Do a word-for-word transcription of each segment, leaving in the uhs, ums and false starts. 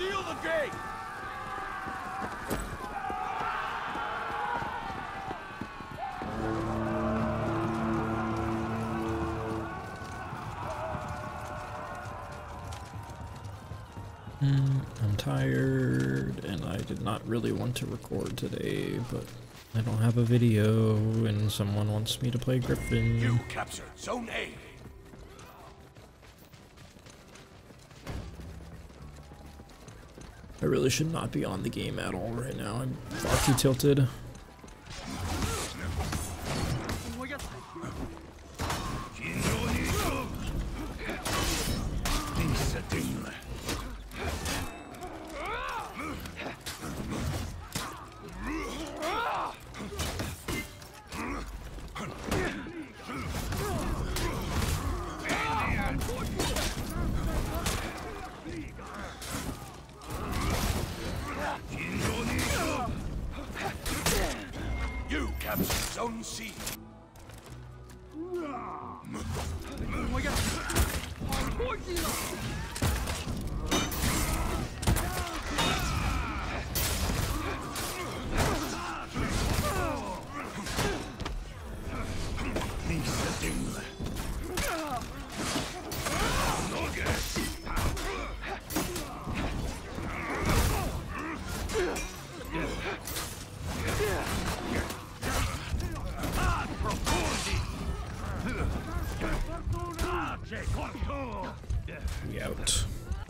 Steal the gate! Mm, I'm tired, and I did not really want to record today, but I don't have a video, and someone wants me to play Griffin. You captured Zone A. I really should not be on the game at all right now. I'm far too tilted. You captured Zone C. We out.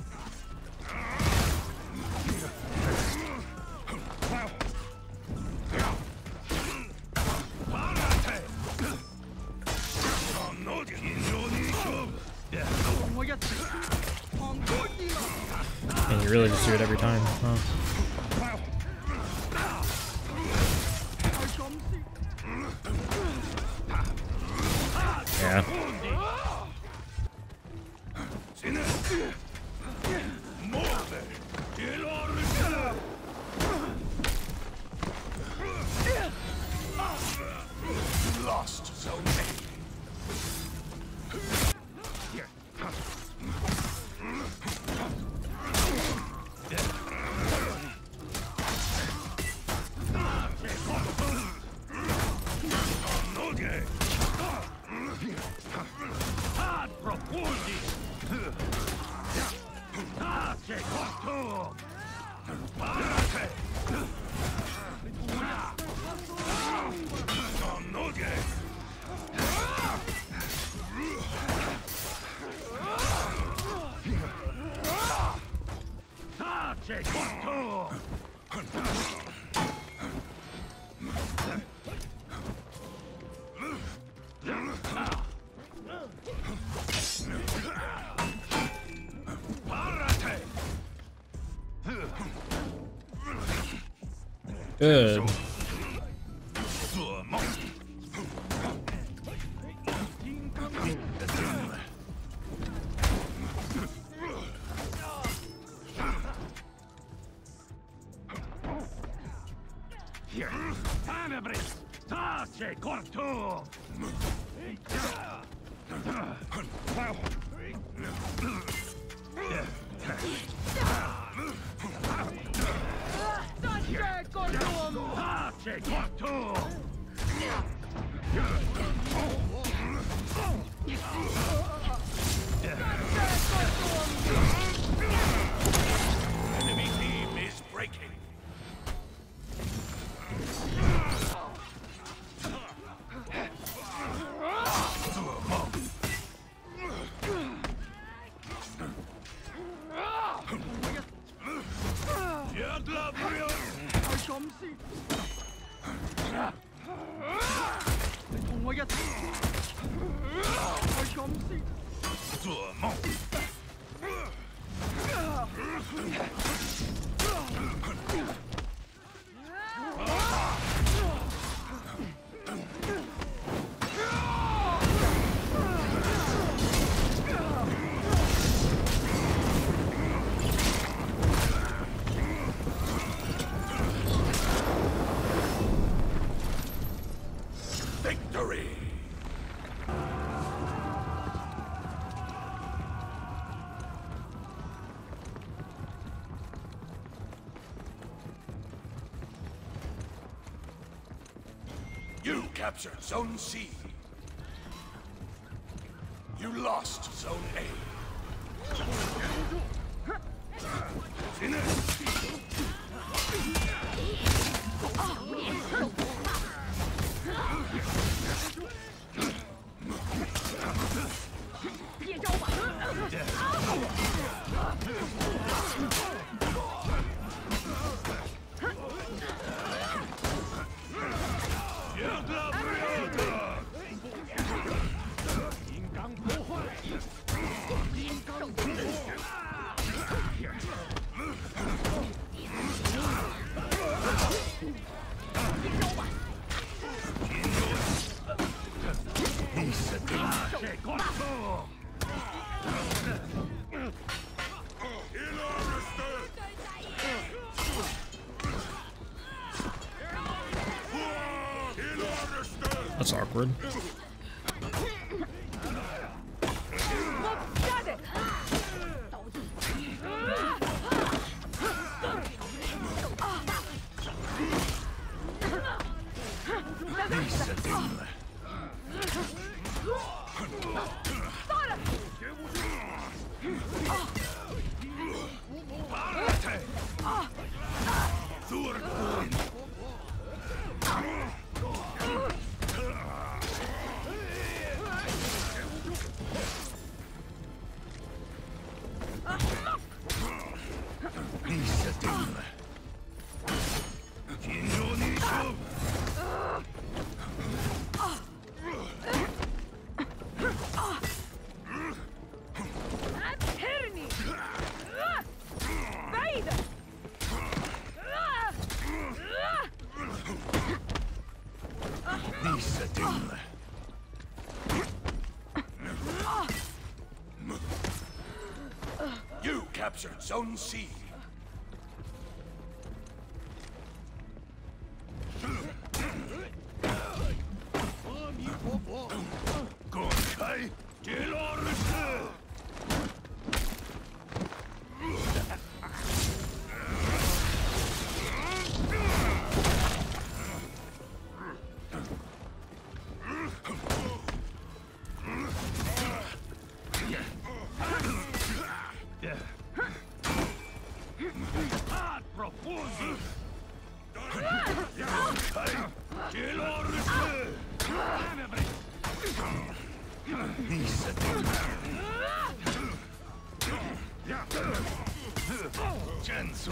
And you really just do it every time, huh? Yeah. Lost Zone Good. Enemy team is breaking. Victory! You captured Zone C. You lost Zone A. Finish! 接招吧！金刚破坏！金刚破坏！ That's awkward. You captured Zone C. 阿弥陀佛， 滚开！杰罗尔斯。 站住！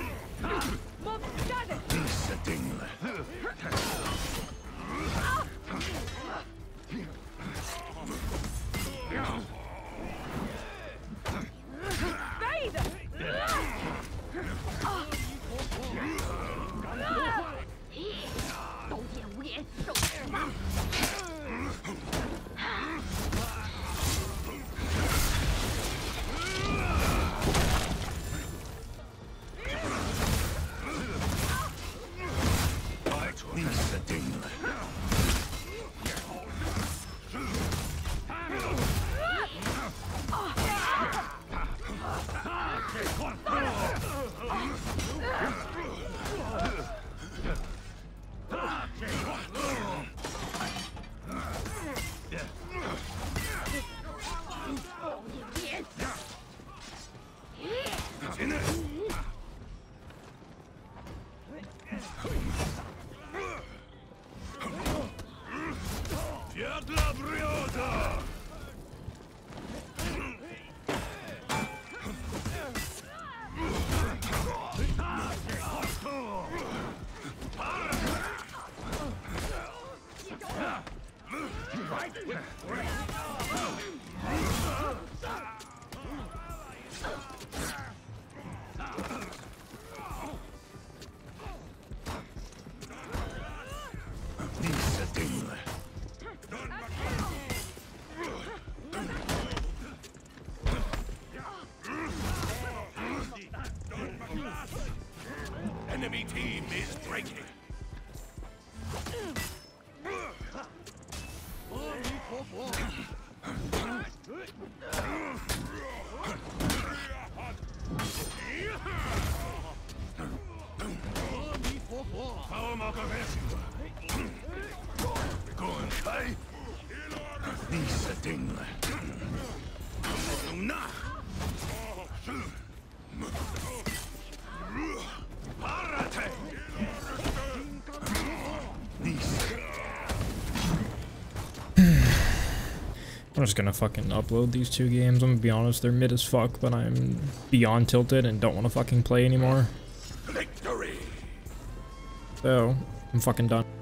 你死定了！ 背的！刀剑无眼，受死吧！ 你死定了！Петла брёта! Ни сатынла. Enemy team is breaking. 阿弥陀佛，阿弥陀佛， Помога весело. Diese Dinge. Na. Parate. I'm just gonna fucking upload these two games. I'm gonna be honest, they're mid as fuck, but I'm beyond tilted and don't want to fucking play anymore. Victory. So, I'm fucking done.